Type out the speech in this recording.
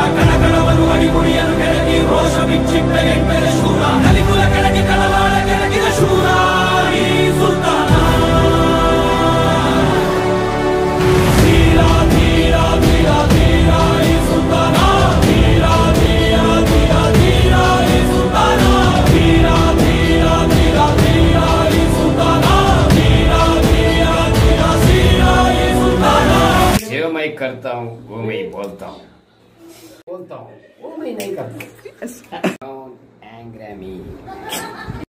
ಕಣಕಣವನ್ನು ಅಡಿಗುಡಿಯನ್ನು ಕೆಳಗಿ ರೋಷ ಬಿಚ್ಚಿಟ್ಟೆಗೆಟ್ಟರೆ ಶೂರ ಕಲಿಕುಲ ಕೆಳಗೆ ಕಳವಾಳ ಕೆಳಗಿನ ಶೂರ ಈ ಸುಲ್ತಾನ ಧೀರ ಧೀರ ಧೀರ ಧೀರ ಈ ಸುಲ್ತಾನ ಧೀರ ಧೀರ ಧೀರ ಧೀರ ಈ ಸುಲ್ತಾನ ಧೀರ ಧೀರ ಧೀರ ಧೀರ ಈ ಸುಲ್ತಾನ ಧೀರ ಧೀರ ಧೀರ ಧೀರ ಈ सुल्तान जो मैं करता हूँ वो मैं बोलता हूँ वो मैं नहीं करता। Don't anger me।